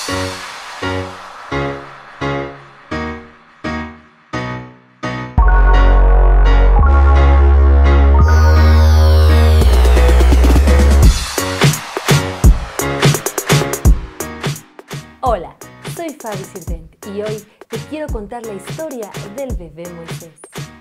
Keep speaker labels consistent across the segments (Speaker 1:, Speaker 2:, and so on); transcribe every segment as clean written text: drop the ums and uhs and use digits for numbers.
Speaker 1: Hola, soy Fabi Sirvent y hoy te quiero contar la historia del bebé Moisés.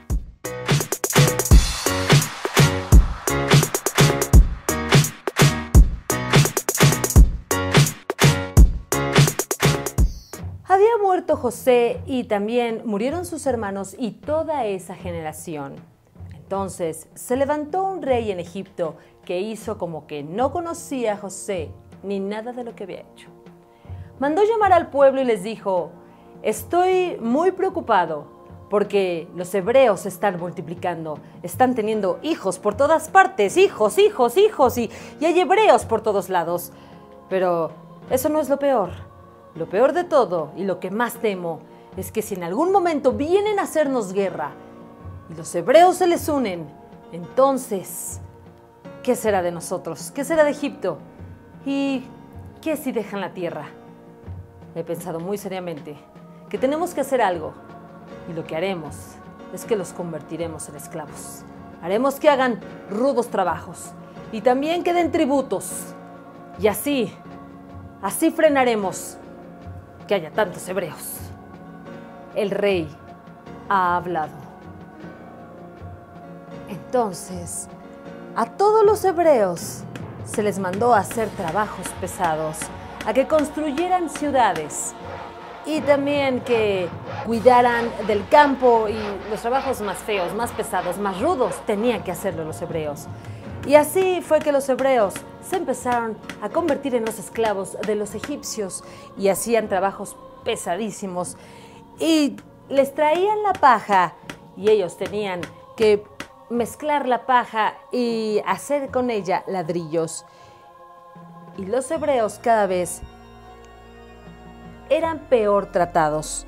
Speaker 1: Había muerto José y también murieron sus hermanos y toda esa generación. Entonces se levantó un rey en Egipto que hizo como que no conocía a José ni nada de lo que había hecho. Mandó llamar al pueblo y les dijo: estoy muy preocupado porque los hebreos se están multiplicando, están teniendo hijos por todas partes, hijos, y hay hebreos por todos lados. Pero eso no es lo peor. Lo peor de todo y lo que más temo es que si en algún momento vienen a hacernos guerra y los hebreos se les unen, entonces, ¿qué será de nosotros? ¿Qué será de Egipto? ¿Y qué si dejan la tierra? He pensado muy seriamente que tenemos que hacer algo y lo que haremos es que los convertiremos en esclavos. Haremos que hagan rudos trabajos y también que den tributos y así frenaremos que haya tantos hebreos. El rey ha hablado. Entonces, a todos los hebreos se les mandó a hacer trabajos pesados, a que construyeran ciudades y también que cuidaran del campo y los trabajos más feos, más pesados, más rudos, tenían que hacerlo los hebreos. Y así fue que los hebreos se empezaron a convertir en los esclavos de los egipcios y hacían trabajos pesadísimos y les traían la paja y ellos tenían que mezclar la paja y hacer con ella ladrillos. Y los hebreos cada vez eran peor tratados.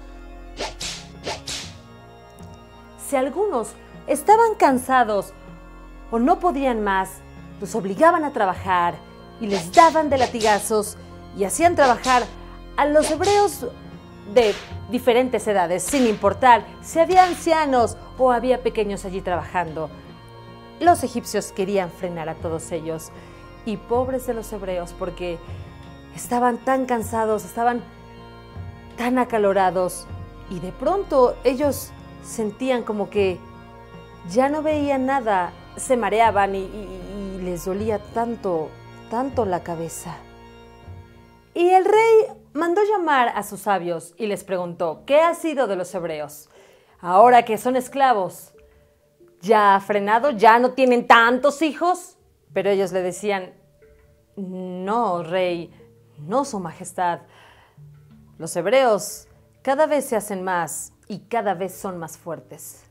Speaker 1: Si algunos estaban cansados o no podían más, los obligaban a trabajar y les daban de latigazos y hacían trabajar a los hebreos de diferentes edades, sin importar si había ancianos o había pequeños allí trabajando. Los egipcios querían frenar a todos ellos. Y pobres de los hebreos, porque estaban tan cansados, estaban tan acalorados y de pronto ellos sentían como que ya no veían nada, se mareaban y les dolía tanto la cabeza. Y el rey mandó llamar a sus sabios y les preguntó: ¿qué ha sido de los hebreos? Ahora que son esclavos, ¿ya ha frenado? ¿Ya no tienen tantos hijos? Pero ellos le decían: no, rey, no, su majestad. Los hebreos cada vez se hacen más y cada vez son más fuertes.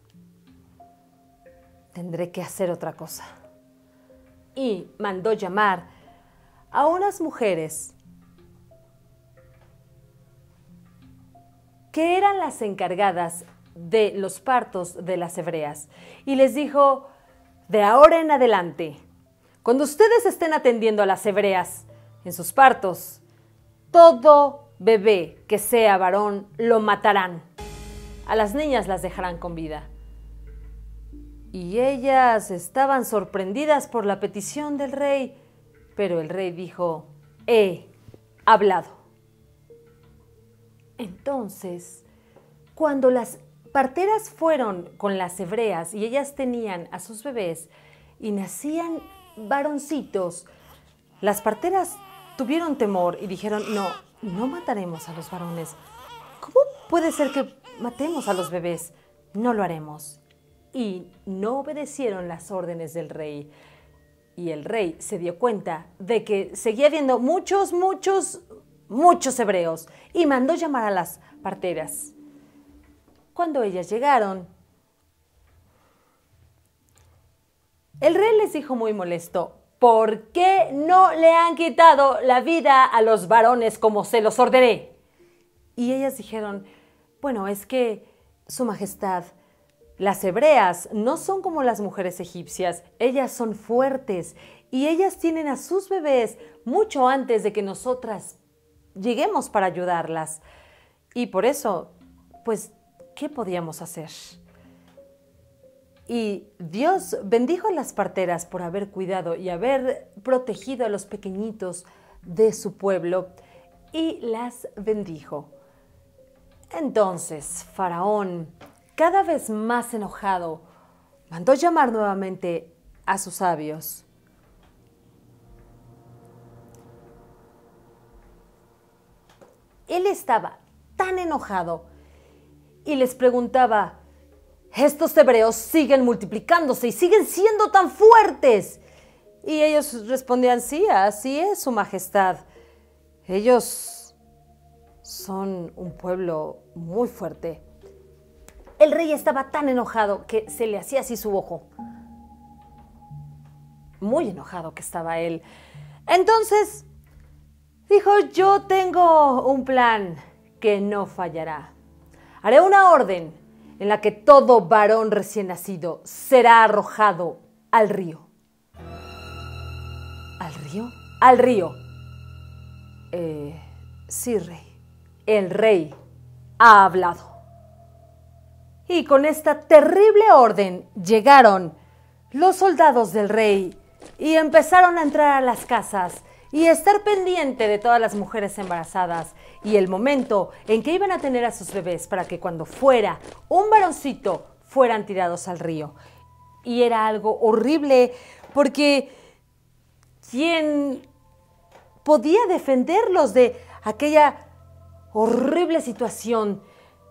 Speaker 1: Tendré que hacer otra cosa. Y mandó llamar a unas mujeres que eran las encargadas de los partos de las hebreas. Y les dijo: de ahora en adelante, cuando ustedes estén atendiendo a las hebreas en sus partos, todo bebé que sea varón lo matarán. A las niñas las dejarán con vida. Y ellas estaban sorprendidas por la petición del rey, pero el rey dijo: he hablado. Entonces, cuando las parteras fueron con las hebreas y ellas tenían a sus bebés y nacían varoncitos, las parteras tuvieron temor y dijeron: no mataremos a los varones. ¿Cómo puede ser que matemos a los bebés? No lo haremos. Y no obedecieron las órdenes del rey. Y el rey se dio cuenta de que seguía habiendo muchos hebreos y mandó llamar a las parteras. Cuando ellas llegaron, el rey les dijo muy molesto: ¿por qué no le han quitado la vida a los varones como se los ordené? Y ellas dijeron: bueno, es que, su majestad, las hebreas no son como las mujeres egipcias, ellas son fuertes y ellas tienen a sus bebés mucho antes de que nosotras lleguemos para ayudarlas. Y por eso, pues, ¿qué podíamos hacer? Y Dios bendijo a las parteras por haber cuidado y haber protegido a los pequeñitos de su pueblo y las bendijo. Entonces, Faraón, cada vez más enojado, mandó llamar nuevamente a sus sabios. Él estaba tan enojado y les preguntaba: estos hebreos siguen multiplicándose y siguen siendo tan fuertes. Y ellos respondían: sí, así es, su majestad. Ellos son un pueblo muy fuerte. El rey estaba tan enojado que se le hacía así su ojo. Muy enojado que estaba él. Entonces dijo: yo tengo un plan que no fallará. Haré una orden en la que todo varón recién nacido será arrojado al río. ¿Al río? Al río. Sí, rey. El rey ha hablado. Y con esta terrible orden llegaron los soldados del rey y empezaron a entrar a las casas y estar pendiente de todas las mujeres embarazadas y el momento en que iban a tener a sus bebés para que cuando fuera un varoncito fueran tirados al río. Y era algo horrible porque ¿quién podía defenderlos de aquella horrible situación?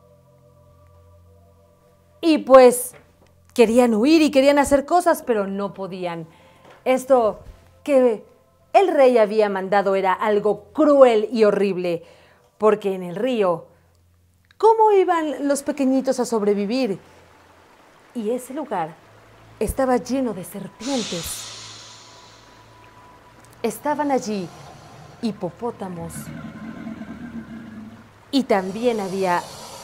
Speaker 1: Y pues querían huir y querían hacer cosas, pero no podían. Esto que el rey había mandado era algo cruel y horrible, porque en el río, ¿cómo iban los pequeñitos a sobrevivir? Y ese lugar estaba lleno de serpientes. Estaban allí hipopótamos y también había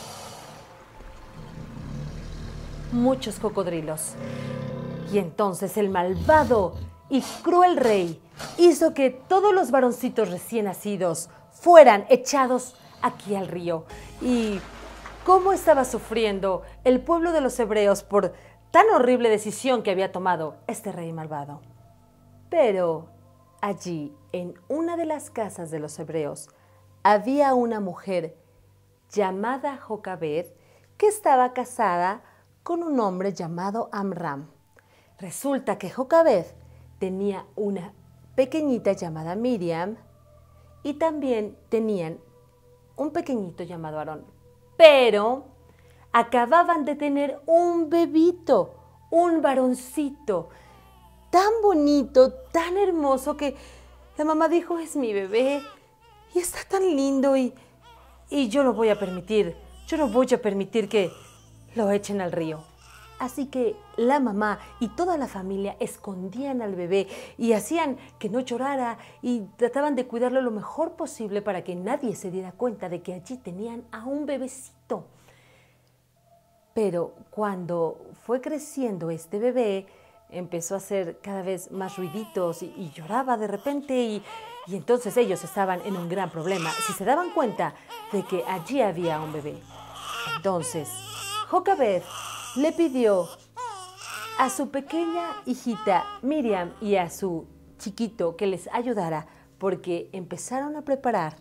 Speaker 1: muchos cocodrilos. Y entonces el malvado y cruel rey hizo que todos los varoncitos recién nacidos fueran echados aquí al río. Y cómo estaba sufriendo el pueblo de los hebreos por tan horrible decisión que había tomado este rey malvado. Pero allí, en una de las casas de los hebreos, había una mujer llamada Jocabed que estaba casada con un hombre llamado Amram. Resulta que Jocabed tenía una pequeñita llamada Miriam y también tenían un pequeñito llamado Aarón. Pero acababan de tener un bebito, un varoncito, tan bonito, tan hermoso que la mamá dijo: es mi bebé y está tan lindo y yo no voy a permitir que lo echen al río. Así que la mamá y toda la familia escondían al bebé y hacían que no llorara y trataban de cuidarlo lo mejor posible para que nadie se diera cuenta de que allí tenían a un bebecito. Pero cuando fue creciendo este bebé, empezó a hacer cada vez más ruiditos y lloraba de repente y entonces ellos estaban en un gran problema si se daban cuenta de que allí había un bebé. Entonces Jocabed le pidió a su pequeña hijita Miriam y a su chiquito que les ayudara porque empezaron a preparar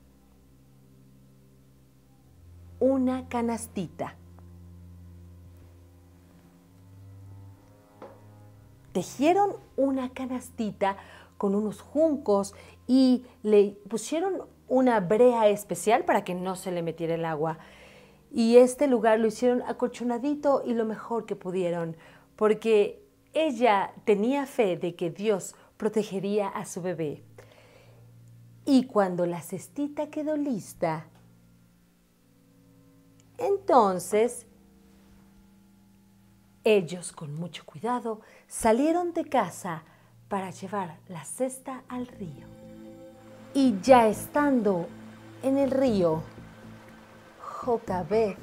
Speaker 1: una canastita. Tejieron una canastita con unos juncos y le pusieron una brea especial para que no se le metiera el agua. Y este lugar lo hicieron acolchonadito y lo mejor que pudieron, porque ella tenía fe de que Dios protegería a su bebé. Y cuando la cestita quedó lista, entonces ellos con mucho cuidado salieron de casa para llevar la cesta al río. Y ya estando en el río, Jocabed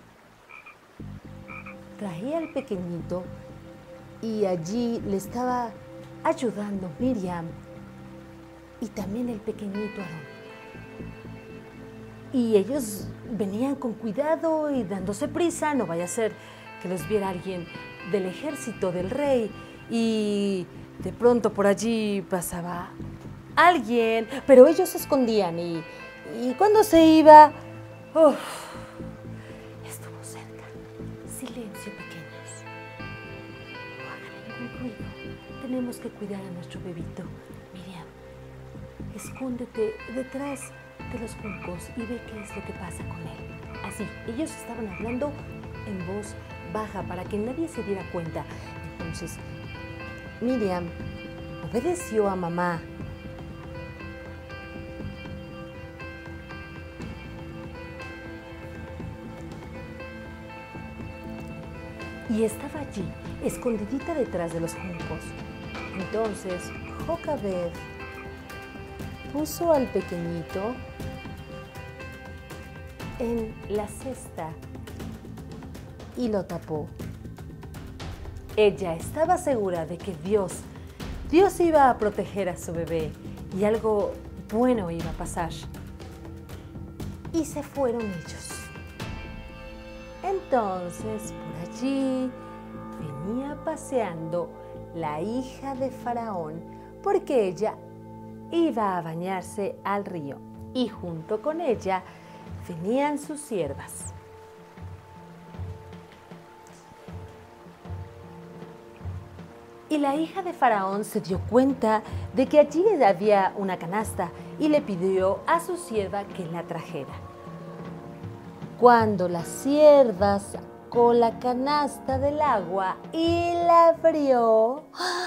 Speaker 1: traía al pequeñito y allí le estaba ayudando Miriam y también el pequeñito Aarón. Y ellos venían con cuidado y dándose prisa, no vaya a ser que los viera alguien del ejército del rey. Y de pronto por allí pasaba alguien, pero ellos se escondían y cuando se iba, estuvo cerca. Silencio, pequeños. No hagan ningún ruido. Tenemos que cuidar a nuestro bebito. Miriam, escóndete detrás de los juncos y ve qué es lo que pasa con él. Así, ellos estaban hablando en voz baja para que nadie se diera cuenta. Entonces, Miriam obedeció a mamá. Y estaba allí, escondidita detrás de los juncos. Entonces, Jocabed puso al pequeñito en la cesta y lo tapó. Ella estaba segura de que Dios iba a proteger a su bebé y algo bueno iba a pasar. Y se fueron ellos. Entonces, por allí venía paseando la hija de Faraón porque ella iba a bañarse al río y junto con ella venían sus siervas. Y la hija de Faraón se dio cuenta de que allí había una canasta y le pidió a su sierva que la trajera. Cuando la sierva sacó la canasta del agua y la abrió,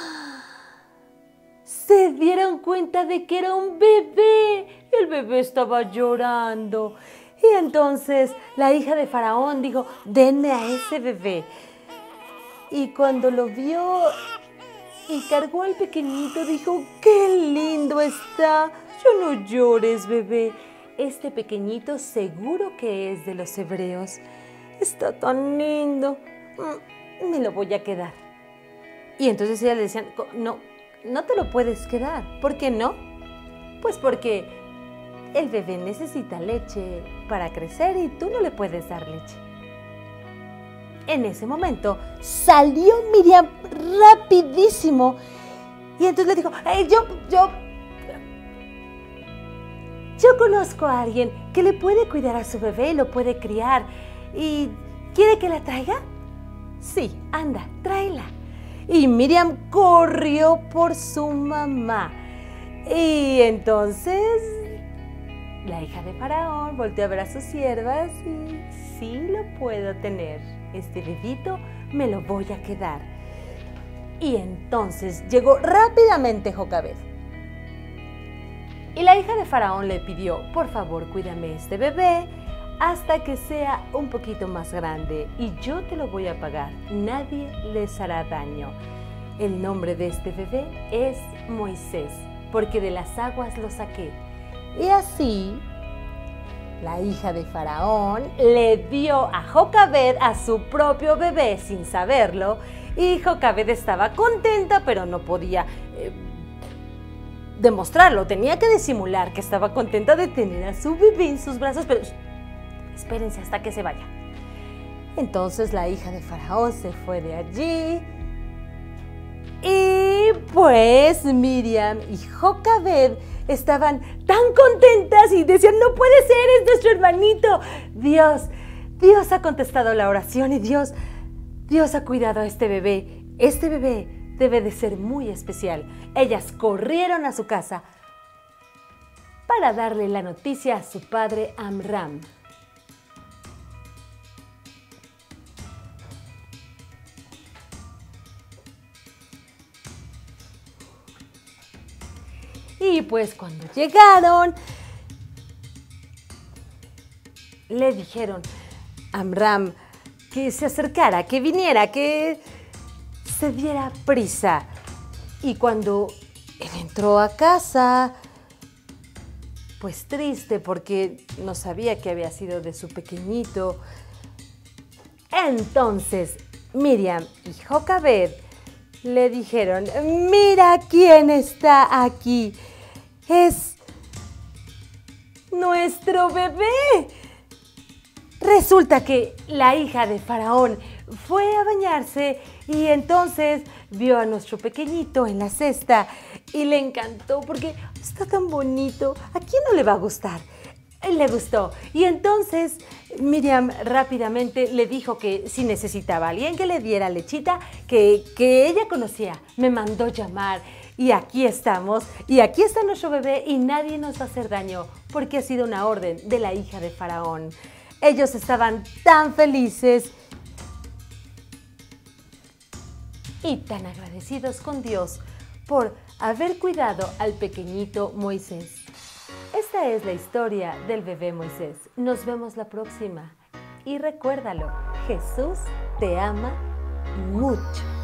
Speaker 1: se dieron cuenta de que era un bebé. El bebé estaba llorando. Y entonces la hija de Faraón dijo, denme a ese bebé. Y cuando lo vio y cargó al pequeñito, dijo, ¡qué lindo está! Ya no llores, bebé. Este pequeñito seguro que es de los hebreos. Está tan lindo. Me lo voy a quedar. Y entonces ella le decían, no te lo puedes quedar. ¿Por qué no? Pues porque el bebé necesita leche para crecer y tú no le puedes dar leche. En ese momento salió Miriam rapidísimo y entonces le dijo, hey, yo conozco a alguien que le puede cuidar a su bebé y lo puede criar. ¿Y quiere que la traiga? Sí, anda, tráela. Y Miriam corrió por su mamá. Y entonces la hija de Faraón volteó a ver a sus siervas y sí lo puedo tener. Este bebito me lo voy a quedar. Y entonces llegó rápidamente Jocabed. Y la hija de Faraón le pidió, por favor, cuídame este bebé hasta que sea un poquito más grande y yo te lo voy a pagar. Nadie les hará daño. El nombre de este bebé es Moisés, porque de las aguas lo saqué. Y así, la hija de Faraón le dio a Jocabed a su propio bebé sin saberlo. Y Jocabed estaba contenta, pero no podía demostrarlo. Tenía que disimular que estaba contenta de tener a su bebé en sus brazos, pero espérense hasta que se vaya. Entonces la hija de Faraón se fue de allí. Y pues Miriam y Jocabed estaban tan contentas y decían, no puede ser, es nuestro hermanito. Dios ha contestado la oración y Dios ha cuidado a este bebé. Este bebé debe de ser muy especial. Ellas corrieron a su casa para darle la noticia a su padre Amram. Y pues cuando llegaron, le dijeron a Amram que se acercara, que viniera, que se diera prisa. Y cuando él entró a casa, pues triste porque no sabía que había sido de su pequeñito, entonces Miriam y Jocabed le dijeron, mira quién está aquí. Es nuestro bebé! Resulta que la hija de Faraón fue a bañarse y entonces vio a nuestro pequeñito en la cesta y le encantó porque está tan bonito. ¿A quién no le va a gustar? Él le gustó. Y entonces Miriam rápidamente le dijo que si necesitaba a alguien que le diera lechita, que ella conocía, me mandó llamar. Y aquí estamos, y aquí está nuestro bebé y nadie nos va a hacer daño porque ha sido una orden de la hija de Faraón. Ellos estaban tan felices y tan agradecidos con Dios por haber cuidado al pequeñito Moisés. Esta es la historia del bebé Moisés. Nos vemos la próxima. Y recuérdalo, Jesús te ama mucho.